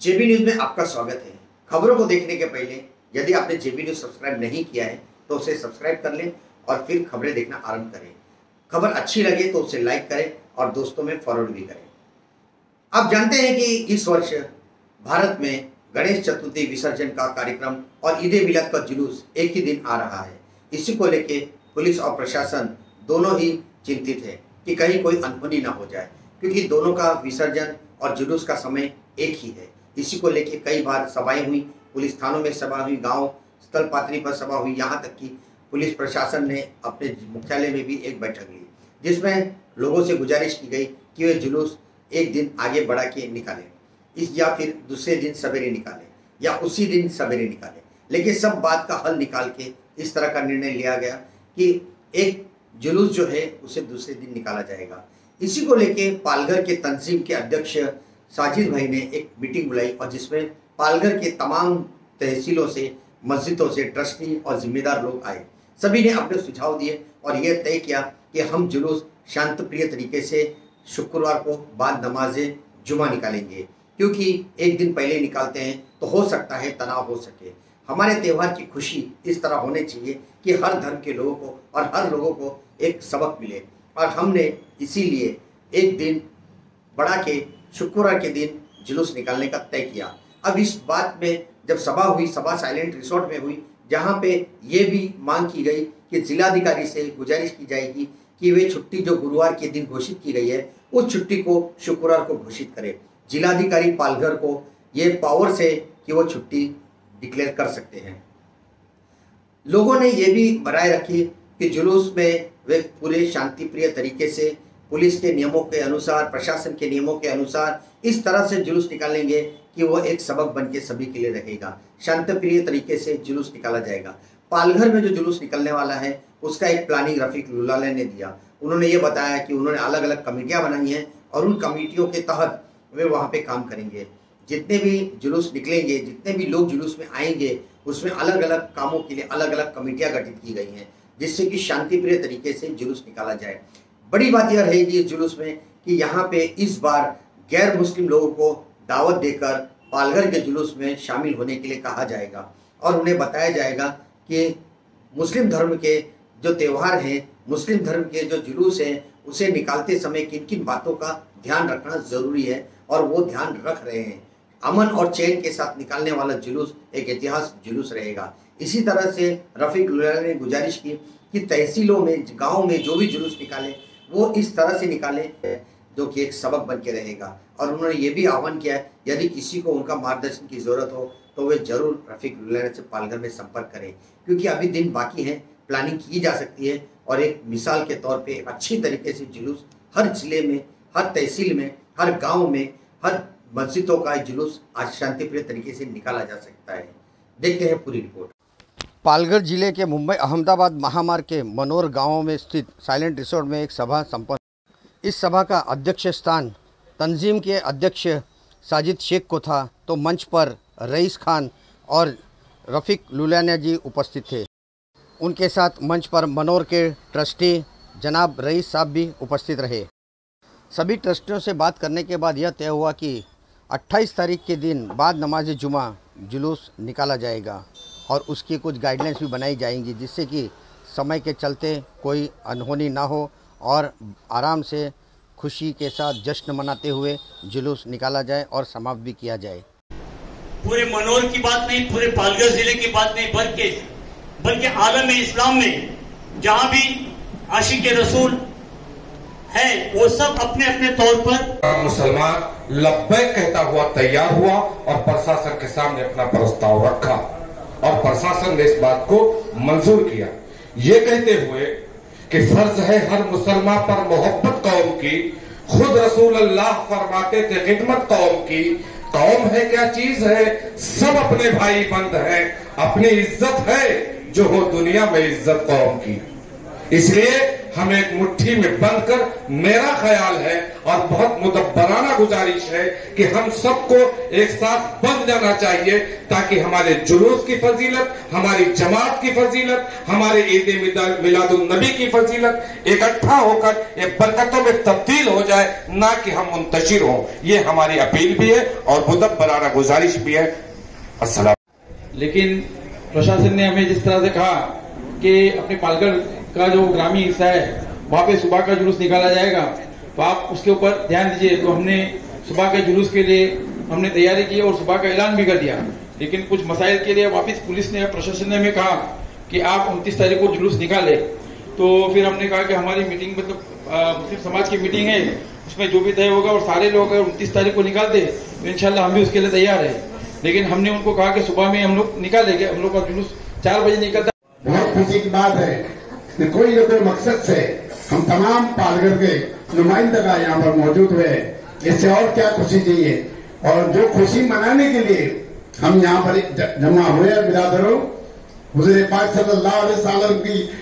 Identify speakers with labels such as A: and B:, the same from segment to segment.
A: जेबी news में आपका स्वागत है। खबरों को देखने के पहले यदि आपने जेबी न्यूज सब्सक्राइब नहीं किया है तो उसे सब्सक्राइब कर लें और फिर खबरें देखना आरंभ करें। खबर अच्छी लगे तो उसे लाइक करें और दोस्तों में फॉरवर्ड भी करें। आप जानते हैं कि इस वर्ष भारत में गणेश चतुर्थी विसर्जन का कार्यक्रम और ईद ए मिलाद का जुलूस एक ही दिन आ रहा है। इसी को लेके पुलिस और प्रशासन दोनों ही चिंतित है कि कहीं कोई अनहोनी ना हो जाए, क्योंकि दोनों का विसर्जन और जुलूस का समय एक ही है। इसी को लेके कई बार सभाएं हुई, पुलिस थानों में सभा हुई, गांव स्थल पात्री पर सभा हुई, यहाँ तक कि पुलिस प्रशासन ने अपने मुख्यालय में भी एक बैठक ली, जिसमें लोगों से गुजारिश की गई कि वे जुलूस एक दिन आगे बढ़ा के निकालें, या फिर दूसरे दिन सवेरे निकालें या उसी दिन सवेरे निकालें। लेकिन सब बात का हल निकाल के इस तरह का निर्णय लिया गया कि एक जुलूस जो है उसे दूसरे दिन निकाला जाएगा। इसी को लेके पालघर के तंजीम के अध्यक्ष साजिद भाई ने एक मीटिंग बुलाई और जिसमें पालघर के तमाम तहसीलों से, मस्जिदों से ट्रस्टी और जिम्मेदार लोग आए। सभी ने अपने सुझाव दिए और यह तय किया कि हम जुलूस शांत प्रिय तरीके से शुक्रवार को बाद नमाज़े जुमा निकालेंगे, क्योंकि एक दिन पहले निकालते हैं तो हो सकता है तनाव हो सके। हमारे त्यौहार की खुशी इस तरह होनी चाहिए कि हर धर्म के लोगों को और हर लोगों को एक सबक मिले, और हमने इसीलिए एक दिन बढ़ा के शुक्रवार के दिन जुलूस निकालने का तय किया। अब इस बात में जब सभा हुई, सभा साइलेंट रिसोर्ट में हुई, जहां पे ये भी मांग की गई कि जिलाधिकारी से गुजारिश की जाएगी कि वे छुट्टी जो गुरुवार के दिन घोषित की गई है उस छुट्टी को शुक्रवार को घोषित करें। जिलाधिकारी पालघर को ये पावर से कि वो छुट्टी डिक्लेयर कर सकते हैं। लोगों ने ये भी राय रखी कि जुलूस में वे पूरे शांति प्रिय तरीके से पुलिस के नियमों के अनुसार, प्रशासन के नियमों के अनुसार इस तरह से जुलूस निकालेंगे कि वो एक सबक बन के सभी के लिए रहेगा। शांत प्रिय तरीके से जुलूस निकाला जाएगा। पालघर में जो जुलूस निकलने वाला है उसका एक प्लानिंग रफीक लुलाले ने दिया। उन्होंने ये बताया कि उन्होंने अलग अलग कमेटियां बनाई हैं और उन कमेटियों के तहत वे वहाँ पे काम करेंगे। जितने भी जुलूस निकलेंगे, जितने भी लोग जुलूस में आएंगे, उसमें अलग अलग कामों के लिए अलग अलग कमेटियां गठित की गई हैं, जिससे कि शांति प्रिय तरीके से जुलूस निकाला जाए। बड़ी बात यह रहेगी इस जुलूस में कि यहाँ पे इस बार गैर मुस्लिम लोगों को दावत देकर पालघर के जुलूस में शामिल होने के लिए कहा जाएगा और उन्हें बताया जाएगा कि मुस्लिम धर्म के जो त्यौहार हैं, मुस्लिम धर्म के जो जुलूस हैं, उसे निकालते समय किन किन बातों का ध्यान रखना जरूरी है और वो ध्यान रख रहे हैं। अमन और चैन के साथ निकालने वाला जुलूस एक ऐतिहासिक जुलूस रहेगा। इसी तरह से रफीक लुलाले ने गुजारिश की कि तहसीलों में, गाँव में जो भी जुलूस निकाले वो इस तरह से निकाले जो कि एक सबक बन के रहेगा। और उन्होंने ये भी आह्वान किया है यदि किसी को उनका मार्गदर्शन की जरूरत हो तो वे जरूर रफीक लुलाले से पालघर में संपर्क करें, क्योंकि अभी दिन बाकी है, प्लानिंग की जा सकती है और एक मिसाल के तौर पे अच्छी तरीके से जुलूस हर जिले में, हर तहसील में, हर गाँव में, हर मस्जिदों का जुलूस आज शांतिप्रिय तरीके से निकाला जा सकता है। देखते हैं पूरी रिपोर्ट।
B: पालघर जिले के मुंबई अहमदाबाद महामार्ग के मनोर गांव में स्थित साइलेंट रिसोर्ट में एक सभा संपन्न। इस सभा का अध्यक्ष स्थान तंजीम के अध्यक्ष साजिद शेख को था, तो मंच पर रईस खान और रफीक लुलाले जी उपस्थित थे। उनके साथ मंच पर मनोर के ट्रस्टी जनाब रईस साहब भी उपस्थित रहे। सभी ट्रस्टियों से बात करने के बाद यह तय हुआ कि 28 तारीख के दिन बाद नमाज जुमा जुलूस निकाला जाएगा और उसकी कुछ गाइडलाइंस भी बनाई जाएंगी, जिससे कि समय के चलते कोई अनहोनी ना हो और आराम से खुशी के साथ जश्न मनाते हुए जुलूस निकाला जाए और समाप्त भी किया जाए।
C: पूरे मनोर की बात नहीं, पूरे पालघर जिले की बात नहीं, बल्कि आलम इस्लाम में जहां भी आशिक रसूल है वो सब अपने अपने तौर पर
D: मुसलमान लब्बैक कहता हुआ तैयार हुआ और प्रशासन के सामने अपना प्रस्ताव रखा और प्रशासन ने इस बात को मंजूर किया, ये कहते हुए कि फर्ज है हर मुसलमान पर मोहब्बत कौम की। खुद रसूल अल्लाह फरमाते थे खिदमत कौम की। कौम है क्या चीज है, सब अपने भाई बंद हैं, अपनी इज्जत है जो हो दुनिया में इज्जत कौम की। इसलिए हम एक मुट्ठी में बंध कर, मेरा ख्याल है और बहुत मुदब्बराना गुजारिश है कि हम सबको एक साथ बंध जाना चाहिए, ताकि हमारे जुलूस की फजीलत, हमारी जमात की फजीलत, हमारे ईद मिलादुन नबी की फजीलत इकट्ठा होकर एक बरकतों में तब्दील हो जाए, ना कि हम मुंतशिर हों। ये हमारी अपील भी है और मुदब्बराना गुजारिश भी है। अस्सलाम।
E: लेकिन प्रशासन ने हमें जिस तरह से कहा कि अपने पालघर का जो ग्रामीण हिस्सा है वहां पे सुबह का जुलूस निकाला जाएगा, तो आप उसके ऊपर ध्यान दीजिए। तो हमने सुबह के जुलूस के लिए हमने तैयारी की और सुबह का ऐलान भी कर दिया, लेकिन कुछ मसाइल के लिए वापस पुलिस ने, प्रशासन ने हमें कहा कि आप 29 तारीख को जुलूस निकाले। तो फिर हमने कहा कि हमारी मीटिंग मतलब मुस्लिम समाज की मीटिंग है, उसमें जो भी तय होगा और सारे लोग अगर 29 तारीख को निकाल दे तो इंशाल्लाह हम भी उसके लिए तैयार है। लेकिन हमने उनको कहा कि सुबह में हम लोग निकालेंगे, हम लोग का जुलूस 4 बजे निकलता।
F: बहुत खुशी की बात है कि कोई न कोई मकसद से हम तमाम पालघर के नुमाइंदगा यहाँ पर मौजूद हुए, इससे और क्या खुशी चाहिए। और जो खुशी मनाने के लिए हम यहाँ पर जमा हुए बिरादरों, हुज़ूर पाक सल्लल्लाहु अलैहि वसल्लम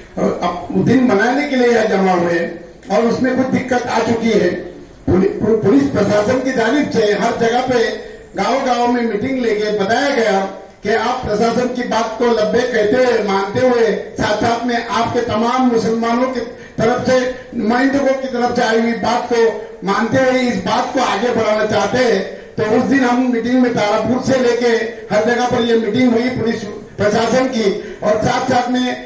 F: की दिन मनाने के लिए यहाँ जमा हुए, और उसमें कुछ दिक्कत आ चुकी है। पुलिस प्रशासन की जानिब से हर जगह पे गांव-गांव में मीटिंग लेके बताया गया कि आप प्रशासन की बात को लब्बे कहते हुए, मानते हुए, साथ साथ में आपके तमाम मुसलमानों की तरफ से, नुमाइंदों की तरफ से आई हुई बात को मानते हुए इस बात को आगे बढ़ाना चाहते हैं। तो उस दिन हम मीटिंग में तारापुर से लेके हर जगह पर ये मीटिंग हुई पुलिस प्रशासन की, और साथ साथ में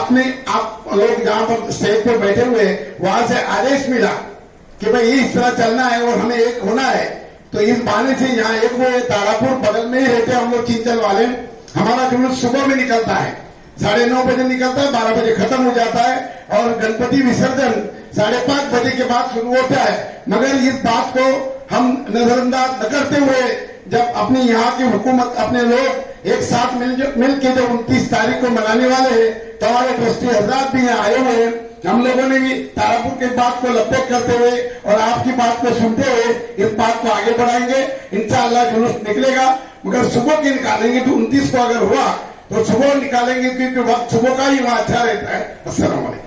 F: आप लोग जहाँ पर स्टेज पर बैठे हुए वहां से आदेश मिला कि भाई इस तरह चलना है और हमें एक होना है। तो इस बहाने से यहाँ एक हुए, तारापुर बगल में ही रहते हम लोग चींचल वाले। हमारा जुलूस सुबह में निकलता है, 9:30 बजे निकलता है, 12 बजे खत्म हो जाता है, और गणपति विसर्जन 5:30 बजे के बाद शुरू होता है। मगर इस बात को हम नजरअंदाज न करते हुए, जब अपनी यहाँ की हुकूमत, अपने लोग एक साथ मिल के जब 29 तारीख को मनाने वाले हैं, तो हमारे ट्रस्टी हजरात भी यहाँ आए हुए हैं। हम लोगों ने भी तारापुर की बात को लब्बे करते हुए और आपकी बात को सुनते हुए इस बात को आगे बढ़ाएंगे। इंशाअल्लाह जुलूस निकलेगा, मगर सुबह की निकालेंगे। तो 29 को अगर हुआ तो सुबह निकालेंगे, क्योंकि वक्त सुबह का ही वहाँ अच्छा रहता है। अस्सलाम वालेकुम।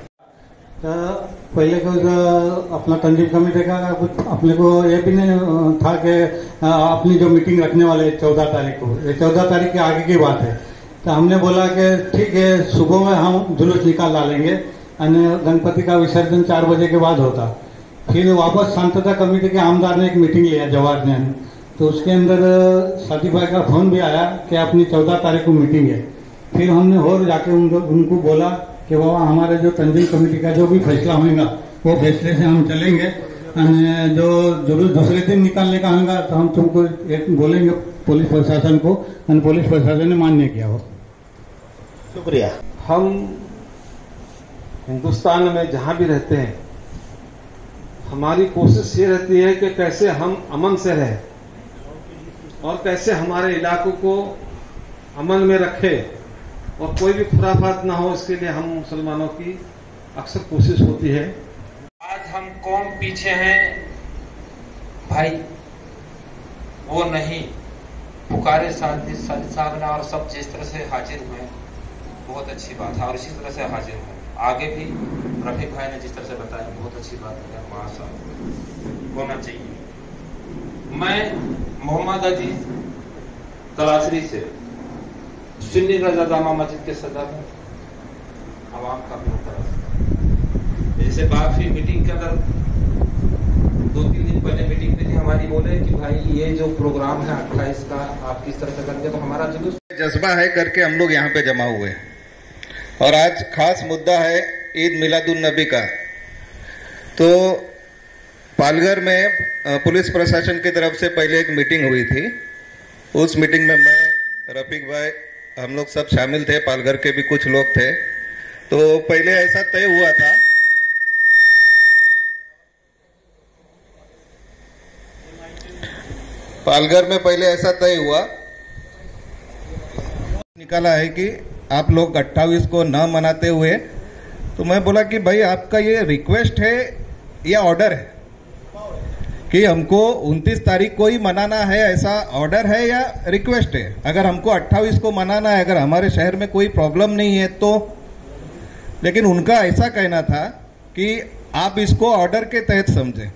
G: पहले को अपना तंजीम कमेटी का अपने को ये भी नहीं था कि अपनी जो मीटिंग रखने वाले 14 तारीख को, ये 14 तारीख के आगे की बात है। तो हमने बोला कि ठीक है, सुबह में हम जुलूस निकाल डालेंगे, गणपति का विसर्जन 4 बजे के बाद होता। फिर वापस शांतता कमेटी के आमदार ने एक मीटिंग लिया जवाहर ने, तो उसके अंदर साथी भाई का फोन भी आया कि अपनी 14 तारीख को मीटिंग है। फिर हमने और जाके उनको बोला कि बाबा हमारे जो तंजीम कमेटी का जो भी फैसला होगा वो फैसले से हम चलेंगे, जो जुलूस दूसरे दिन निकालने का होगा तो हम तुमको बोलेंगे पुलिस प्रशासन को, और पुलिस प्रशासन ने मान्य किया हो।
A: शुक्रिया।
H: हम हिंदुस्तान में जहां भी रहते हैं, हमारी कोशिश ये रहती है कि कैसे हम अमन से रहें और कैसे हमारे इलाकों को अमन में रखें और कोई भी खुराफात ना हो, इसके लिए हम मुसलमानों की अक्सर कोशिश होती है।
I: आज हम कौन पीछे हैं भाई, वो नहीं, पुकारे साजिद साहब ने और सब जिस तरह से हाजिर हुए बहुत अच्छी बात है, और इसी तरह से हाजिर हुए आगे भी। रफीक भाई ने जिस तरह से बताया बहुत अच्छी बात है, माशाअल्लाह होना चाहिए। मैं मोहम्मद अजीज तलासरी से सुन्नी रजा जामा मस्जिद के सदर हूँ, आवाम का भी जैसे बात हुई मीटिंग के अंदर 2-3 दिन पहले मीटिंग में थी हमारी, बोले कि भाई ये जो प्रोग्राम है 28 का आप किस तरह से करेंगे, तो हमारा जुलूस
J: जज्बा है करके हम लोग यहाँ पे जमा हुए हैं। और आज खास मुद्दा है ईद मिलादुन नबी का। तो पालघर में पुलिस प्रशासन की तरफ से पहले एक मीटिंग हुई थी, उस मीटिंग में मैं, रफीक भाई, हम लोग सब शामिल थे, पालघर के भी कुछ लोग थे। तो पहले ऐसा तय हुआ था पालघर में, पहले ऐसा तय हुआ निकाला है कि आप लोग 28 को न मनाते हुए, तो मैं बोला कि भाई आपका ये रिक्वेस्ट है या ऑर्डर है कि हमको 29 तारीख को ही मनाना है, ऐसा ऑर्डर है या रिक्वेस्ट है? अगर हमको 28 को मनाना है, अगर हमारे शहर में कोई प्रॉब्लम नहीं है तो। लेकिन उनका ऐसा कहना था कि आप इसको ऑर्डर के तहत समझें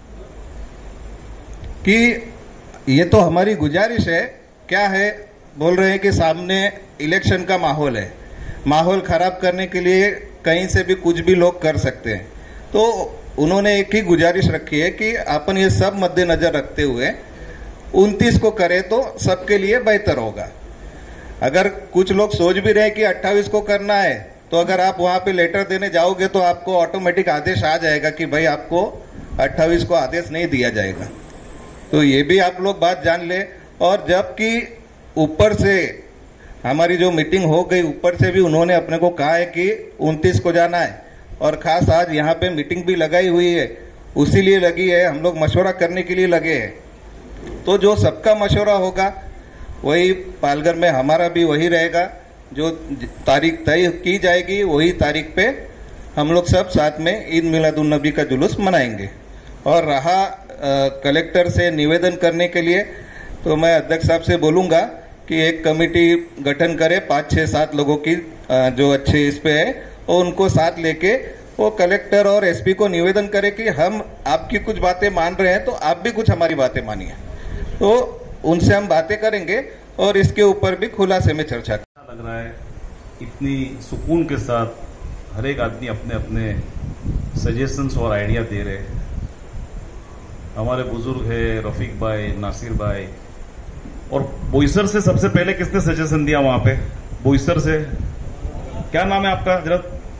J: कि ये तो हमारी गुजारिश है। क्या है, बोल रहे हैं कि सामने इलेक्शन का माहौल है, माहौल खराब करने के लिए कहीं से भी कुछ भी लोग कर सकते हैं। तो उन्होंने एक ही गुजारिश रखी है कि अपन ये सब मद्देनजर रखते हुए 29 को करें तो सबके लिए बेहतर होगा। अगर कुछ लोग सोच भी रहे कि 28 को करना है, तो अगर आप वहां पे लेटर देने जाओगे तो आपको ऑटोमेटिक आदेश आ जाएगा कि भाई आपको 28 को आदेश नहीं दिया जाएगा। तो ये भी आप लोग बात जान ले। और जबकि ऊपर से हमारी जो मीटिंग हो गई, ऊपर से भी उन्होंने अपने को कहा है कि 29 को जाना है, और खास आज यहाँ पे मीटिंग भी लगाई हुई है, उसी लिए लगी है, हम लोग मशवरा करने के लिए लगे हैं। तो जो सबका मशवरा होगा वही पालघर में हमारा भी वही रहेगा, जो तारीख तय की जाएगी वही तारीख पे हम लोग सब साथ में ईद मिलादुन नबी का जुलूस मनाएंगे। और रहा कलेक्टर से निवेदन करने के लिए, तो मैं अध्यक्ष साहब से बोलूंगा कि एक कमेटी गठन करे 5, 6, 7 लोगों की जो अच्छे इस पे है, और उनको साथ लेके वो कलेक्टर और एसपी को निवेदन करे कि हम आपकी कुछ बातें मान रहे हैं तो आप भी कुछ हमारी बातें मानिए। तो उनसे हम बातें करेंगे और इसके ऊपर भी खुलासे में चर्चा
K: लग रहा है। इतनी सुकून के साथ हर एक आदमी अपने अपने सजेशंस और आइडिया दे रहे हैं। हमारे बुजुर्ग है रफीक भाई, नासिर भाई, और बोईसर से सबसे पहले किसने सजेशन दिया वहां पे? बोईसर से क्या नाम है आपका जरा?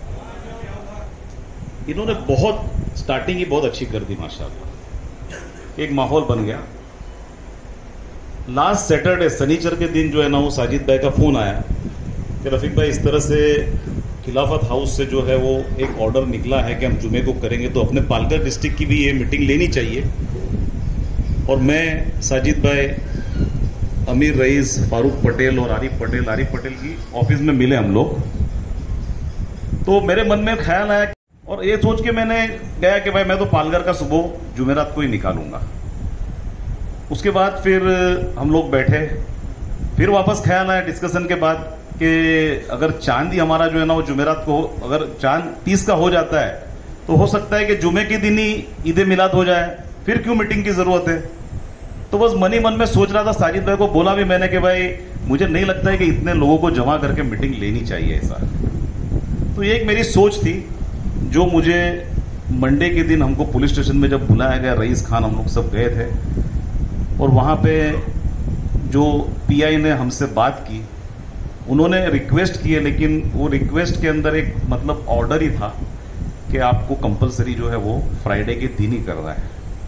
K: इन्होंने बहुत स्टार्टिंग ही बहुत अच्छी कर दी माशाल्लाह, एक माहौल बन गया। लास्ट सैटरडे शनिचर के दिन जो है ना, वो साजिद भाई का फोन आया कि रफीक भाई इस तरह से खिलाफत हाउस से जो है वो एक ऑर्डर निकला है कि हम जुमे को करेंगे, तो अपने पालघर डिस्ट्रिक्ट की भी ये मीटिंग लेनी चाहिए। और मैं साजिद भाई, अमीर रईस, फारूक पटेल और आरिफ पटेल की ऑफिस में मिले हम लोग। तो मेरे मन में ख्याल आया और ये सोच के मैंने गया कि भाई मैं तो पालघर का सुबह जुमेरात को ही निकालूंगा। उसके बाद फिर हम लोग बैठे, फिर वापस ख्याल आया डिस्कशन के बाद कि अगर चांद ही हमारा जो है ना वो जुमेरात को, अगर चांद 30 का हो जाता है तो हो सकता है कि जुमे के दिन ही ईद मिलाद हो जाए, फिर क्यों मीटिंग की जरूरत है? तो बस मन ही मन में सोच रहा था। साजिद भाई को बोला भी मैंने कि भाई मुझे नहीं लगता है कि इतने लोगों को जमा करके मीटिंग लेनी चाहिए ऐसा। तो ये एक मेरी सोच थी, जो मुझे मंडे के दिन हमको पुलिस स्टेशन में जब बुलाया गया, रईस खान हम लोग सब गए थे, और वहां पे जो पीआई ने हमसे बात की, उन्होंने रिक्वेस्ट की है, लेकिन वो रिक्वेस्ट के अंदर एक मतलब ऑर्डर ही था कि आपको कंपलसरी जो है वो फ्राइडे के दिन ही करना है।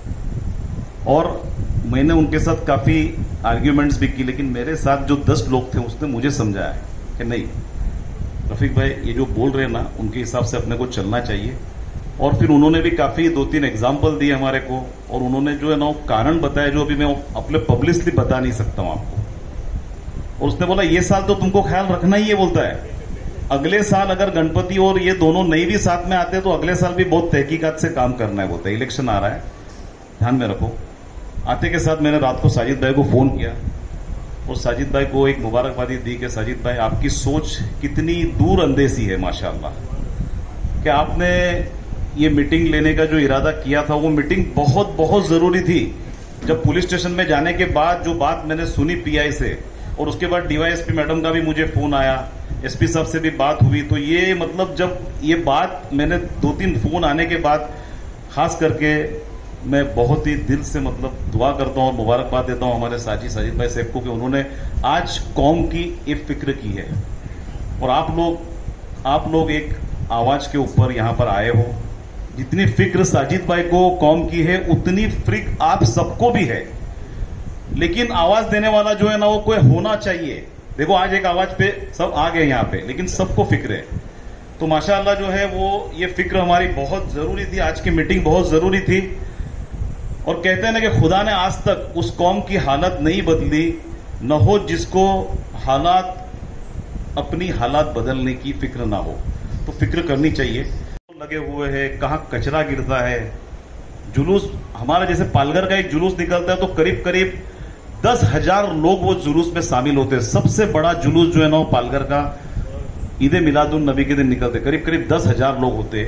K: और मैंने उनके साथ काफी आर्ग्यूमेंट्स भी की, लेकिन मेरे साथ जो 10 लोग थे उसने मुझे समझाया कि नहीं रफीक भाई, ये जो बोल रहे हैं ना उनके हिसाब से अपने को चलना चाहिए। और फिर उन्होंने भी काफी 2-3 एग्जाम्पल दिए हमारे को, और उन्होंने जो है ना कारण बताया जो अभी मैं अपने पब्लिकली बता नहीं सकता हूं आपको। और उसने बोला ये साल तो तुमको ख्याल रखना ही है, बोलता है अगले साल अगर गणपति और ये दोनों नहीं भी साथ में आते तो अगले साल भी बहुत तहकीकात से काम करना है, बोलता है इलेक्शन आ रहा है, ध्यान में रखो। आते के साथ मैंने रात को साजिद भाई को फोन किया और साजिद भाई को एक मुबारकबादी दी कि साजिद भाई आपकी सोच कितनी दूर अंदेशी है माशाल्लाह, कि आपने ये मीटिंग लेने का जो इरादा किया था वो मीटिंग बहुत बहुत जरूरी थी। जब पुलिस स्टेशन में जाने के बाद जो बात मैंने सुनी पीआई से, और उसके बाद डीवाईएसपी मैडम का भी मुझे फोन आया, एसपी साहब से भी बात हुई, तो ये मतलब जब ये बात मैंने 2-3 फोन आने के बाद, खास करके मैं बहुत ही दिल से मतलब दुआ करता हूं और मुबारकबाद देता हूं हमारे साथी साजिद भाई साहब को कि उन्होंने आज कौम की एक फिक्र की है। और आप लोग एक आवाज के ऊपर यहां पर आए हो। जितनी फिक्र साजिद भाई को कौम की है उतनी फिक्र आप सबको भी है, लेकिन आवाज देने वाला जो है ना वो कोई होना चाहिए। देखो आज एक आवाज पे सब आ गए यहाँ पे, लेकिन सबको फिक्र है। तो माशाअल्लाह जो है वो ये फिक्र हमारी बहुत जरूरी थी, आज की मीटिंग बहुत जरूरी थी। और कहते हैं ना कि खुदा ने आज तक उस कौम की हालत नहीं बदली, न हो जिसको हालात अपनी हालात बदलने की फिक्र ना हो। तो फिक्र करनी चाहिए। लगे हुए हैं, कहाँ कचरा गिरता है, जुलूस हमारा जैसे पालघर का एक जुलूस निकलता है तो करीब करीब 10,000 लोग वो जुलूस में शामिल होते हैं। सबसे बड़ा जुलूस जो है ना वो पालघर का ईद मिलादुन नबी के दिन निकलते, करीब करीब 10,000 लोग होते।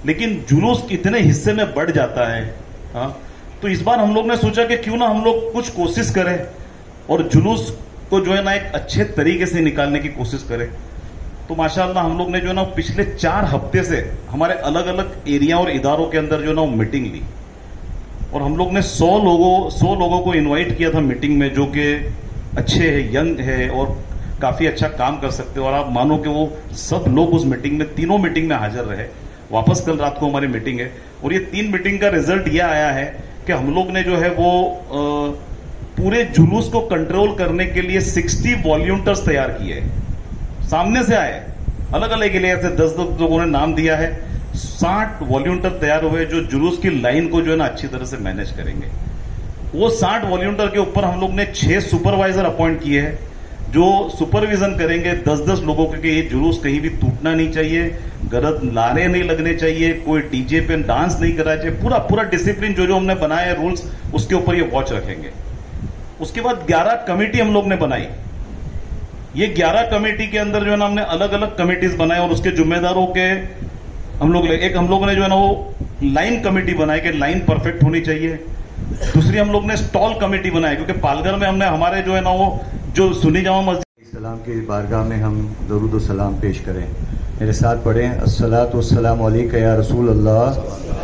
K: लेकिन जुलूस इतने हिस्से में बढ़ जाता है। हाँ, तो इस बार हम लोग ने सोचा कि क्यों ना हम लोग कुछ कोशिश करें और जुलूस को जो है ना एक अच्छे तरीके से निकालने की कोशिश करें। तो माशाअल्लाह हम लोग ने जो है ना पिछले 4 हफ्ते से हमारे अलग अलग एरिया और इदारों के अंदर जो है ना मीटिंग ली और हम लोग ने 100 लोगों को इनवाइट किया था मीटिंग में, जो कि अच्छे है, यंग है और काफी अच्छा काम कर सकते हो। और आप मानो कि वो सब लोग उस मीटिंग में, तीनों मीटिंग में हाजिर रहे। वापस कल रात को हमारी मीटिंग है और ये 3 मीटिंग का रिजल्ट ये आया है कि हम लोग ने जो है वो पूरे जुलूस को कंट्रोल करने के लिए 60 वॉल्यूंटर्स तैयार किए। सामने से आए अलग अलग एरिया से 10 लोगों ने नाम दिया है। 60 वॉल्यूंटर तैयार हुए जो जुलूस की लाइन को जो है ना अच्छी तरह से मैनेज करेंगे। वो 60 वॉल्यूंटर के ऊपर हम लोग ने 6 सुपरवाइजर अपॉइंट किए हैं जो सुपरविजन करेंगे 10-10 लोगों के। ये जुलूस कहीं भी टूटना नहीं चाहिए, गलत नारे नहीं लगने चाहिए, कोई डीजे पे डांस नहीं करना चाहिए। पूरा डिसिप्लिन जो हमने बनाया है रूल्स, उसके ऊपर ये वॉच रखेंगे। उसके बाद 11 कमेटी हम लोग ने बनाई। ये 11 कमेटी के अंदर जो है ना हमने अलग अलग कमेटीज बनाए और उसके जिम्मेदारों के हम लोग ने जो है ना वो लाइन कमेटी बनाई कि लाइन परफेक्ट होनी चाहिए। दूसरी हम लोग ने स्टॉल कमेटी बनाई क्योंकि पालघर में हमने हमारे जो है ना वो जो सुन्नी जामा मस्जिद
L: सलाम की बारगाह में हम दरूद सलाम पेश करें। मेरे साथ पढ़ें, अस्सलातु वस्सलामु अलैका या रसूल अल्लाह,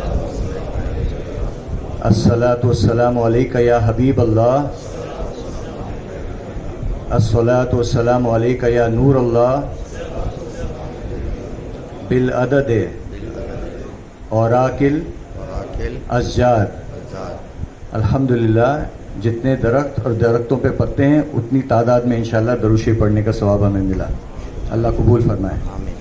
L: अस्सलातु वस्सलामु अलैका या हबीब अल्लाह, अस्सलातु वस्सलामु अलैका या नूर अल्लाह, बिल अदद और आकिल अज़्जार। अल्हम्दुलिल्लाह, जितने दरख्त और दरख्तों पे पत्ते हैं उतनी तादाद में इंशाअल्लाह दरूद शरीफ पढ़ने का सवाब हमें मिला। अल्लाह कबूल फरमाए।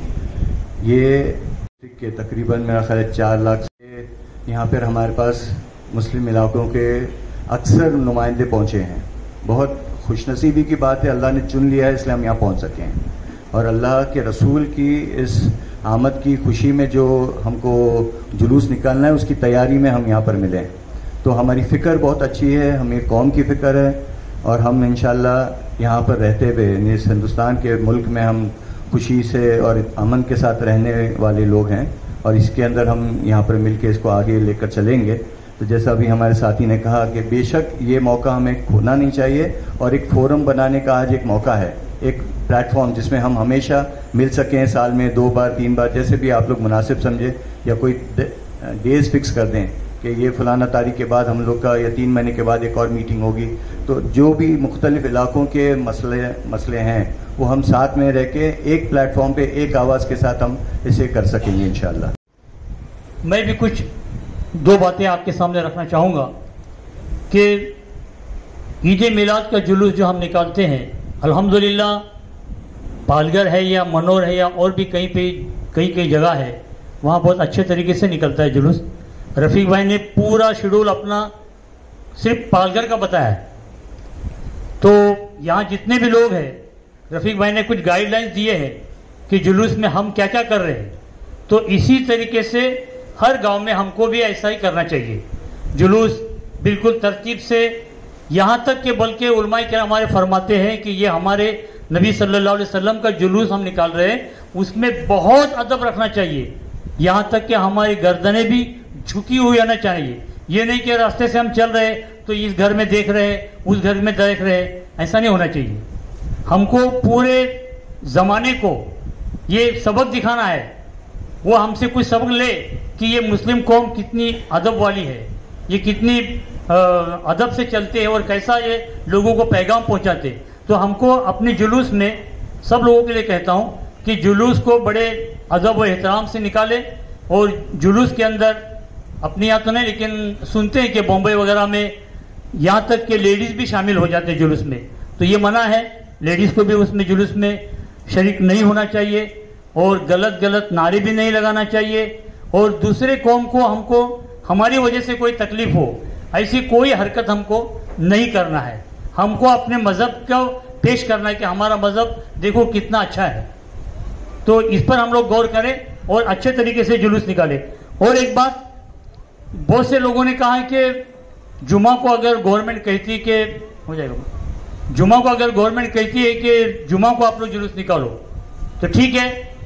L: ये के तकरीबन मेरा ख्याल है 4 लाख से यहाँ पर हमारे पास मुस्लिम इलाकों के अक्सर नुमाइंदे पहुँचे हैं। बहुत खुशनसीबी की बात है, अल्लाह ने चुन लिया है इसलिए हम यहाँ पहुँच सके हैं। और अल्लाह के रसूल की इस आमद की खुशी में जो हमको जुलूस निकालना है उसकी तैयारी में हम यहाँ पर मिले। तो हमारी फ़िक्र बहुत अच्छी है, हमें कौम की फ़िक्र है और हम इंशाअल्लाह यहाँ पर रहते हुए इस हिंदुस्तान के मुल्क में हम खुशी से और अमन के साथ रहने वाले लोग हैं और इसके अंदर हम यहाँ पर मिल के इसको आगे लेकर चलेंगे। तो जैसा अभी हमारे साथी ने कहा कि बेशक ये मौका हमें खोना नहीं चाहिए और एक फोरम बनाने का आज एक मौका है, एक प्लेटफॉर्म जिसमें हम हमेशा मिल सकें, साल में 2 बार 3 बार जैसे भी आप लोग मुनासिब समझे, या कोई डेज फिक्स कर दें कि ये फलाना तारीख के बाद हम लोग का या 3 महीने के बाद एक और मीटिंग होगी। तो जो भी मुख्तलिफ इलाकों के मसले हैं वो हम साथ में रह के एक प्लेटफॉर्म पे एक आवाज़ के साथ हम इसे कर सकेंगे इंशाअल्लाह।
C: मैं भी कुछ 2 बातें आपके सामने रखना चाहूँगा कि ईद मिलाद का जुलूस जो हम निकालते हैं, अल्हम्दुलिल्लाह पालघर है या मनोर है या और भी कई जगह है, वहाँ बहुत अच्छे तरीके से निकलता है जुलूस। रफ़ीक भाई ने पूरा शेड्यूल अपना सिर्फ पालघर का बताया है। तो यहाँ जितने भी लोग हैं, रफ़ीक भाई ने कुछ गाइडलाइंस दिए हैं कि जुलूस में हम क्या क्या कर रहे हैं। तो इसी तरीके से हर गांव में हमको भी ऐसा ही करना चाहिए। जुलूस बिल्कुल तरतीब से, यहाँ तक कि बल्कि उलमाए किराम हमारे फरमाते हैं कि ये हमारे नबी सल्लल्लाहु अलैहि वसल्लम का जुलूस हम निकाल रहे हैं, उसमें बहुत अदब रखना चाहिए। यहाँ तक कि हमारी गर्दनें भी झुकी हुई आना चाहिए। ये नहीं कि रास्ते से हम चल रहे तो इस घर में देख रहे, उस घर में देख रहे, ऐसा नहीं होना चाहिए। हमको पूरे ज़माने को ये सबक दिखाना है, वो हमसे कुछ सबक ले कि ये मुस्लिम कौम कितनी अदब वाली है, ये कितनी अदब से चलते हैं और कैसा ये लोगों को पैगाम पहुंचाते। तो हमको अपने जुलूस में, सब लोगों के लिए कहता हूं कि जुलूस को बड़े अदब व एहतराम से निकाले। और जुलूस के अंदर अपनी यहाँ तो नहीं, लेकिन सुनते हैं कि बॉम्बे वगैरह में यहाँ तक के लेडीज़ भी शामिल हो जाते हैं जुलूस में, तो ये मना है, लेडीज़ को भी उसमें जुलूस में शरीक नहीं होना चाहिए और गलत नारे भी नहीं लगाना चाहिए। और दूसरे कौम को हमको हमारी वजह से कोई तकलीफ हो, ऐसी कोई हरकत हमको नहीं करना है। हमको अपने मज़हब को पेश करना है कि हमारा मज़हब देखो कितना अच्छा है। तो इस पर हम लोग गौर करें और अच्छे तरीके से जुलूस निकालें। और एक बात, बहुत से लोगों ने कहा है कि जुमा को अगर गवर्नमेंट कहती कि हो जाएगा, जुमा को अगर गवर्नमेंट कहती है कि जुमा को आप लोग जुलूस निकालो तो ठीक है,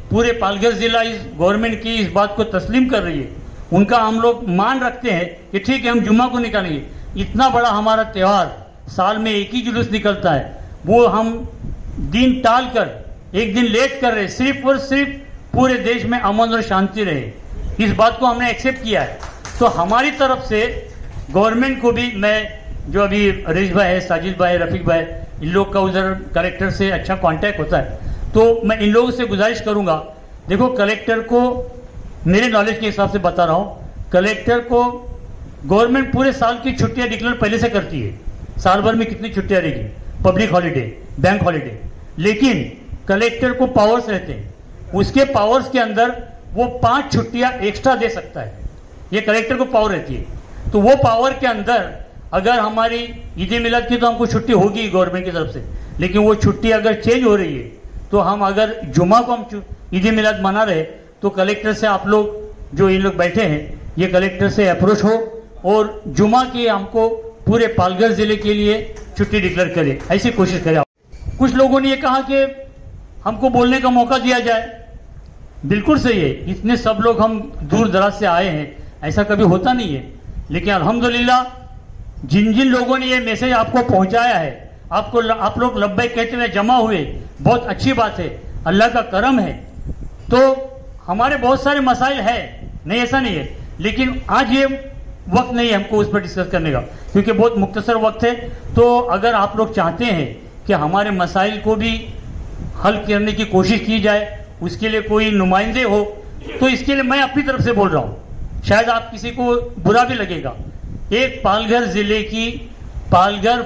C: पूरे पालघर जिला इस गवर्नमेंट की इस बात को तस्लीम कर रही है, उनका हम लोग मान रखते हैं कि ठीक है हम जुम्मा को निकालेंगे। इतना बड़ा हमारा त्यौहार, साल में एक ही जुलूस निकलता है, वो हम दिन टाल कर एक दिन लेट कर रहे, सिर्फ और सिर्फ पूरे देश में अमन और शांति रहे, इस बात को हमने एक्सेप्ट किया है। तो हमारी तरफ से गवर्नमेंट को भी, मैं जो अभी रईस भाई है, साजिद भाई, रफीक भाई, इन लोग का उधर कलेक्टर से अच्छा कांटेक्ट होता है, तो मैं इन लोगों से गुजारिश करूंगा, देखो कलेक्टर को मेरे नॉलेज के हिसाब से बता रहा हूं, कलेक्टर को गवर्नमेंट पूरे साल की छुट्टियां डिक्लेयर पहले से करती है, साल भर में कितनी छुट्टियां रहेगी, पब्लिक हॉलीडे, बैंक हॉलीडे, लेकिन कलेक्टर को पावर्स रहते हैं, उसके पावर्स के अंदर वो 5 छुट्टियां एक्स्ट्रा दे सकता है, ये कलेक्टर को पावर रहती है। तो वो पावर के अंदर अगर हमारी ईद मिलाद की तो हमको छुट्टी होगी गवर्नमेंट की तरफ से, लेकिन वो छुट्टी अगर चेंज हो रही है तो हम अगर जुमा को हम ईद मिलाद मना रहे तो कलेक्टर से आप लोग जो इन लोग बैठे हैं, ये कलेक्टर से अप्रोच हो और जुमा की हमको पूरे पालघर जिले के लिए छुट्टी डिक्लेयर करे, ऐसी कोशिश करें। कुछ लोगों ने ये कहा कि हमको बोलने का मौका दिया जाए, बिल्कुल सही है, इतने सब लोग हम दूर दराज से आए हैं, ऐसा कभी होता नहीं है, लेकिन अल्हम्दुलिल्लाह जिन जिन लोगों ने ये मैसेज आपको पहुंचाया है, आप लोग लब्बैक कहते हुए जमा हुए, बहुत अच्छी बात है, अल्लाह का करम है। तो हमारे बहुत सारे मसाइल है, नहीं ऐसा नहीं है, लेकिन आज ये वक्त नहीं है हमको उस पर डिस्कस करने का, क्योंकि बहुत मुख्तसर वक्त है। तो अगर आप लोग चाहते हैं कि हमारे मसाइल को भी हल करने की कोशिश की जाए, उसके लिए कोई नुमाइंदे हो, तो इसके लिए मैं अपनी तरफ से बोल रहा हूं, शायद आप किसी को बुरा भी लगेगा। एक पालघर जिले की पालघर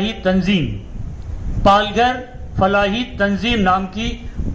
C: फलाही तंजीम नाम की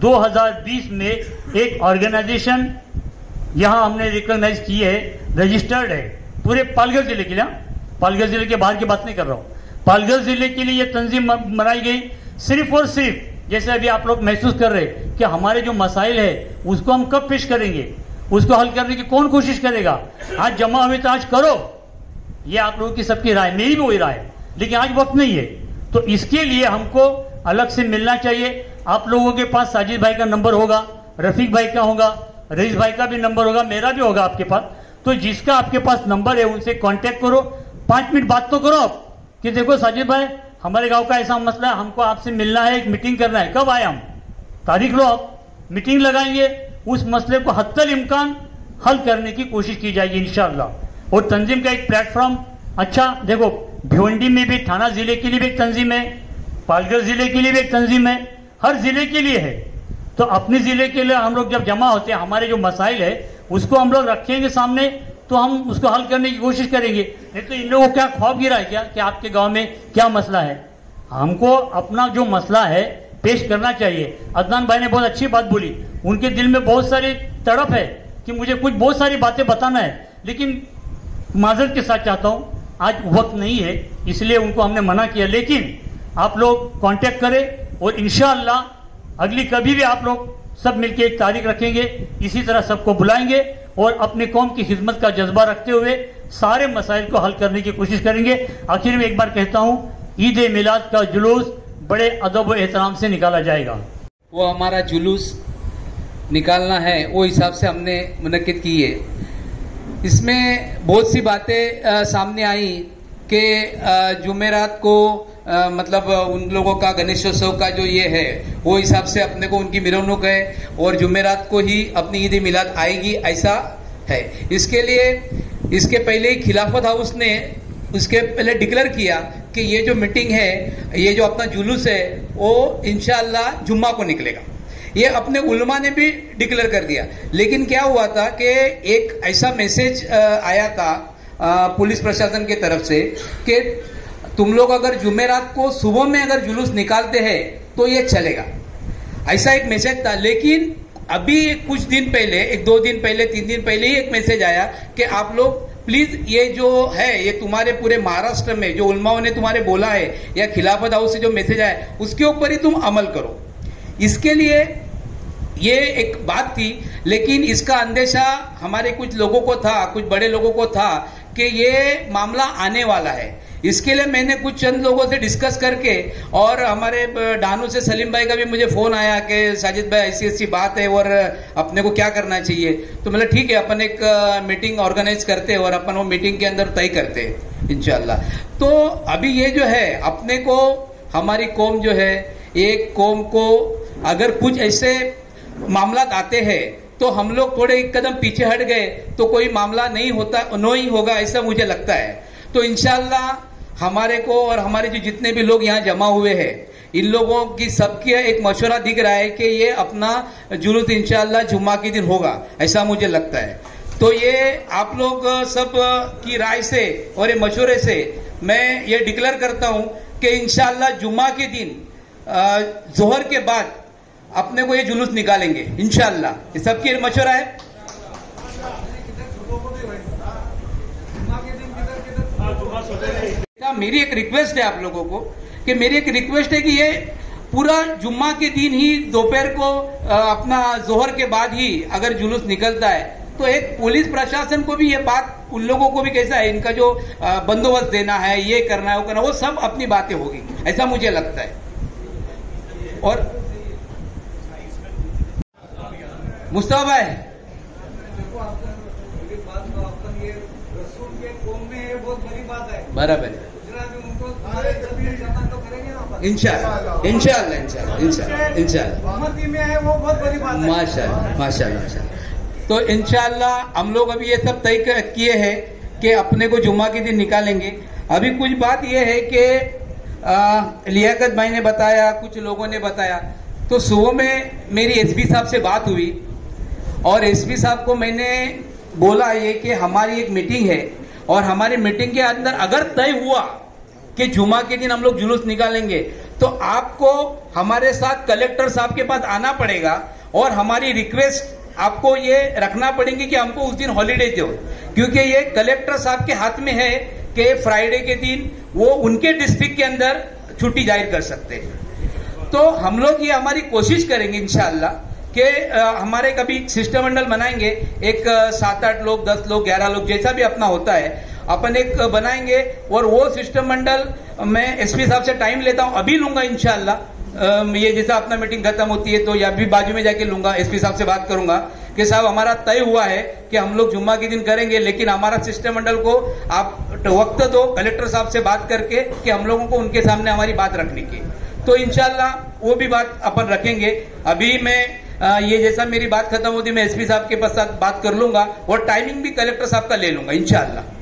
C: 2020 में एक ऑर्गेनाइजेशन यहां हमने रिकॉग्नाइज की है, रजिस्टर्ड है पूरे पालघर जिले के लिए, पालघर जिले के बाहर की बात नहीं कर रहा हूं, पालघर जिले के लिए यह तंजीम बनाई गई सिर्फ और सिर्फ, जैसे अभी आप लोग महसूस कर रहे कि हमारे जो मसाइल है उसको हम कब पेश करेंगे, उसको हल करने की कौन कोशिश करेगा। आज जमा हुए तो आज करो, ये आप लोगों की सबकी राय, मेरी भी वही राय है, लेकिन आज वक्त नहीं है। तो इसके लिए हमको अलग से मिलना चाहिए। आप लोगों के पास साजिद भाई का नंबर होगा, रफीक भाई का होगा, रईस भाई का भी नंबर होगा, मेरा भी होगा आपके पास। तो जिसका आपके पास नंबर है उनसे कांटेक्ट करो, 5 मिनट बात तो करो आप कि देखो साजिद भाई हमारे गांव का ऐसा मसला है, हमको आपसे मिलना है, एक मीटिंग करना है, कब आए हम, तारीख लो, आप मीटिंग लगाएंगे, उस मसले को हत्तल इम्कान हल करने की कोशिश की जाएगी इंशाअल्लाह। और तंजीम का एक प्लेटफॉर्म, अच्छा देखो भिवंडी में भी थाना जिले के लिए भी एक तंजीम है, पालघर जिले के लिए भी एक तंजीम है, हर जिले के लिए है। तो अपने जिले के लिए हम लोग जब जमा होते हैं, हमारे जो मसाइल है उसको हम लोग रखेंगे सामने, तो हम उसको हल करने की कोशिश करेंगे। नहीं तो इन लोगों को क्या ख्वाब गिरा है क्या कि आपके गांव में क्या मसला है, हमको अपना जो मसला है पेश करना चाहिए। अदनान भाई ने बहुत अच्छी बात बोली, उनके दिल में बहुत सारी तड़प है कि मुझे कुछ बहुत सारी बातें बताना है, लेकिन माजरत के साथ चाहता हूं आज वक्त नहीं है, इसलिए उनको हमने मना किया। लेकिन आप लोग कांटेक्ट करें और इंशाअल्लाह अगली कभी भी आप लोग सब मिलकर एक तारीख रखेंगे, इसी तरह सबको बुलाएंगे और अपनी कौम की खिदमत का जज्बा रखते हुए सारे मसाइल को हल करने की कोशिश करेंगे। आखिर में एक बार कहता हूं, ईद मिलाद का जुलूस बड़े अदब व एहतराम से निकाला जाएगा।
M: वो हमारा जुलूस निकालना है, वो हिसाब से हमने मुनक्किद की है। इसमें बहुत सी बातें सामने आई कि जुमेरात को मतलब उन लोगों का गणेशोत्सव का जो ये है वो हिसाब से अपने को उनकी मिरवणूक है और जुमेरात को ही अपनी ईद मिलाद आएगी, ऐसा है। इसके लिए इसके पहले ही खिलाफत हाउस ने उसके पहले डिक्लेयर किया कि ये जो मीटिंग है, ये जो अपना जुलूस है वो इंशाअल्लाह जुम्मा को निकलेगा। ये अपने उलमा ने भी डिक्लेयर कर दिया। लेकिन क्या हुआ था कि एक ऐसा मैसेज आया था पुलिस प्रशासन की तरफ से कि तुम लोग अगर जुमेरात को सुबह में अगर जुलूस निकालते हैं तो ये चलेगा, ऐसा एक मैसेज था। लेकिन अभी कुछ दिन पहले, 1-2 दिन पहले, 3 दिन पहले ही एक मैसेज आया कि आप लोग प्लीज ये जो है ये तुम्हारे पूरे महाराष्ट्र में जो उलमाओं ने तुम्हारे बोला है या खिलाफत हाउस से जो मैसेज आया उसके ऊपर ही तुम अमल करो। इसके लिए ये एक बात थी, लेकिन इसका अंदेशा हमारे कुछ लोगों को था, कुछ बड़े लोगों को था कि ये मामला आने वाला है। इसके लिए मैंने कुछ चंद लोगों से डिस्कस करके, और हमारे डानू से सलीम भाई का भी मुझे फोन आया कि साजिद भाई ऐसी ऐसी बात है और अपने को क्या करना चाहिए। तो मतलब ठीक है, अपन एक मीटिंग ऑर्गेनाइज करते हैं और अपन वो मीटिंग के अंदर तय करते हैं इंशाल्लाह। तो अभी ये जो है अपने को, हमारी कौम जो है, एक कौम को अगर कुछ ऐसे मामला आते हैं तो हम लोग थोड़े एक कदम पीछे हट गए तो कोई मामला नहीं होगा, ऐसा मुझे लगता है। तो इंशाल्लाह हमारे को और हमारे जो जितने भी लोग यहाँ जमा हुए हैं, इन लोगों की सबकी एक मशवरा दिख रहा है कि ये अपना जुलूस इंशाल्लाह जुम्मा के दिन होगा, ऐसा मुझे लगता है। तो ये आप लोग सब की राय से और ये मशवरे से मैं ये डिक्लेयर करता हूं कि इंशाल्लाह जुम्मा के दिन जोहर के बाद अपने को ये जुलूस निकालेंगे इंशाल्लाह। ये सबकी मशवरा है। मेरी एक रिक्वेस्ट है आप लोगों को कि मेरी एक रिक्वेस्ट है कि ये पूरा जुम्मा के दिन ही दोपहर को अपना जोहर के बाद ही अगर जुलूस निकलता है तो एक पुलिस प्रशासन को भी ये बात, उन लोगों को भी कैसा है, इनका जो बंदोबस्त देना है, ये करना है, वो करना है, वो सब अपनी बातें होगी, ऐसा मुझे लगता है। और मुस्तफा भाई, बराबर है, इंशाल्लाह इंशाल्लाह इंशाल्लाह इंशाल्लाह माशाल्लाह माशाल्लाह। तो इंशाल्लाह हम लोग अभी ये सब तय किए हैं कि अपने को जुम्मा के दिन निकालेंगे। अभी कुछ बात ये है कि लियाकत भाई ने बताया, कुछ लोगों ने बताया, तो सुबह में मेरी एसपी साहब से बात हुई और एसपी साहब को मैंने बोला ये कि हमारी एक मीटिंग है और हमारी मीटिंग के अंदर अगर तय हुआ कि जुम्मा के दिन हम लोग जुलूस निकालेंगे तो आपको हमारे साथ कलेक्टर साहब के पास आना पड़ेगा और हमारी रिक्वेस्ट आपको ये रखना पड़ेगी कि हमको उस दिन हॉलीडे दो, क्योंकि ये कलेक्टर साहब के हाथ में है कि फ्राइडे के दिन वो उनके डिस्ट्रिक्ट के अंदर छुट्टी जाहिर कर सकते हैं। तो हम लोग ये हमारी कोशिश करेंगे इंशाल्लाह कि हमारे कभी शिष्टमंडल बनाएंगे, एक 7-8 लोग, 10 लोग, 11 लोग, जैसा भी अपना होता है अपन एक बनाएंगे और वो शिष्टमंडल मैं एसपी साहब से टाइम लेता हूं, अभी लूंगा इंशाल्लाह। ये जैसा अपना मीटिंग खत्म होती है तो या भी बाजू में जाके लूंगा, एसपी साहब से बात करूंगा कि साहब हमारा तय हुआ है कि हम लोग जुम्मा के दिन करेंगे, लेकिन हमारा शिष्टमंडल को आप वक्त दो कलेक्टर साहब से बात करके कि हम लोगों को उनके सामने हमारी बात रखने की। तो इंशाल्लाह वो भी बात अपन रखेंगे। अभी मैं ये जैसा मेरी बात खत्म होती मैं एसपी साहब के साथ बात कर लूंगा और टाइमिंग भी कलेक्टर साहब का ले लूंगा इंशाल्लाह।